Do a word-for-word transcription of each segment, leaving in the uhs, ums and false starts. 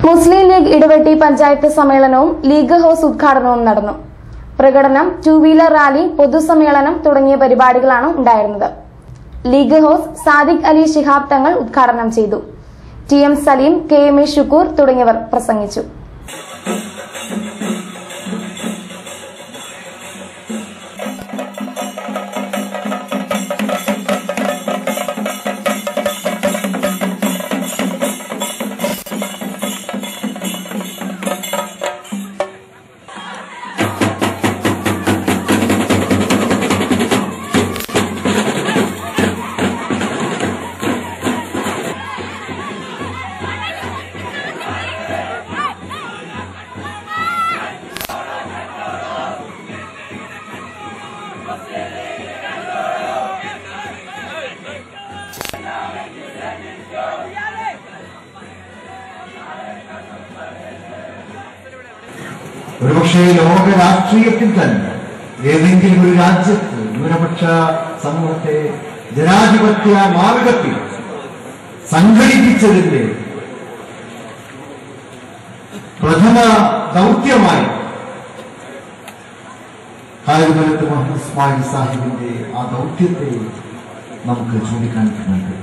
മുസ്ലിം league Idavetti panchayat സമ്മേളനവും league house ഉദ്ഘാടനവും നടന്നു. പ്രകടനം, ടൂ വീലർ റാലി, പൊതുസമ്മേളനം തുടങ്ങിയ പരിപാടികളാണ് ഉണ്ടായിരുന്നത്. ലീഗ് ഹൌസ് സാദിഖ് അലി ശിഹാബ് തങ്ങൾ ഉദ്ഘാടനം ചെയ്തു. T M Saleem, K M A Shukkur തുടങ്ങിയവർ പ്രസംഗിച്ചു. ഒരുപക്ഷെ ലോക രാഷ്ട്രീയത്തിൽ തന്നെ ഏതെങ്കിലും ഒരു രാജ്യത്ത് ന്യൂനപക്ഷ സമൂഹത്തെ ജനാധിപത്യ മാർഗത്തിൽ സംഘടിപ്പിച്ചതിന്റെ പ്രഥമ ദൗത്യമായി കായകുലത്ത് മുഹമ്മദ് ഇസ്മായിൽ സാഹിബിന്റെ ആ ദൗത്യത്തെ നമുക്ക് ചൂണ്ടിക്കാണിക്കുന്നുണ്ട്.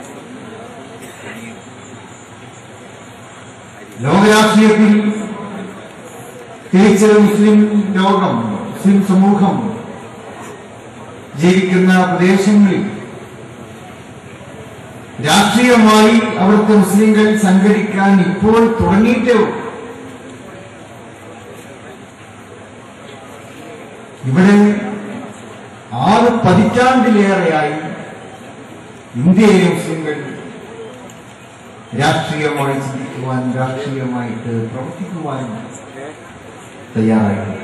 ലോകരാഷ്ട്രീയത്തിൽ തിരിച്ച് മുസ്ലിം ലോകം, മുസ്ലിം സമൂഹം ജീവിക്കുന്ന പ്രദേശങ്ങളിൽ രാഷ്ട്രീയമായി അവിടുത്തെ മുസ്ലിങ്ങൾ സംഘടിക്കാൻ ഇപ്പോൾ തുടങ്ങിയിട്ടേ ഉള്ളൂ. ഇവിടെ ആറ് പതിറ്റാണ്ടിലേറെയായി ഇന്ത്യയിലെ മുസ്ലിങ്ങൾ രാഷ്ട്രീയമായി ചിന്തിക്കുവാൻ, രാഷ്ട്രീയമായിട്ട് പ്രവർത്തിക്കുവാൻ തയ്യാറായി.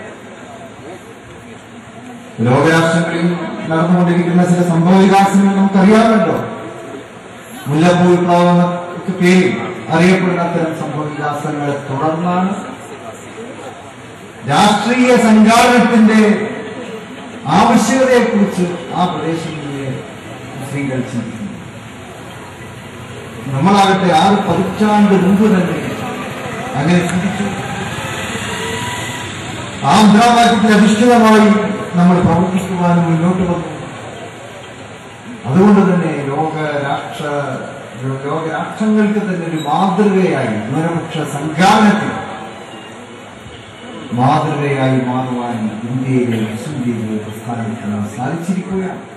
ലോകരാഷ്ട്രങ്ങളിൽ നടന്നുകൊണ്ടിരിക്കുന്ന ചില സംഭവ വികാസങ്ങൾ നമുക്കറിയാമല്ലോ. മുല്ലപ്പൂ വിപ്ലവം പേരിൽ അറിയപ്പെടുന്ന അത്തരം സംഭവ വികാസങ്ങളെ തുടർന്നാണ് രാഷ്ട്രീയ സംഘാടനത്തിന്റെ ആവശ്യകതയെക്കുറിച്ച് ആ പ്രദേശങ്ങളിലെ മുസ്ലിങ്ങൾ ചിന്തിക്കുന്നു. നമ്മളാകട്ടെ ആറ് പതിറ്റാണ്ട് മുമ്പ് തന്നെ അങ്ങനെ ചിന്തിച്ചു. ആ മുദ്രാവാക്യത്തിൽ അധിഷ്ഠിതമായി നമ്മൾ പ്രവർത്തിക്കുവാനും മുന്നോട്ട് വന്നു. അതുകൊണ്ട് തന്നെ ലോക രാഷ്ട്ര ലോകരാഷ്ട്രങ്ങൾക്ക് തന്നെ ഒരു മാതൃകയായി, ന്യൂനപക്ഷ സംഘാടനത്തിൽ മാതൃകയായി മാറുവാൻ ഇന്ത്യയിലെ മുസ്ലിം ലീഗ് പ്രസ്ഥാനത്തിന് സാധിച്ചിരിക്കുകയാണ്.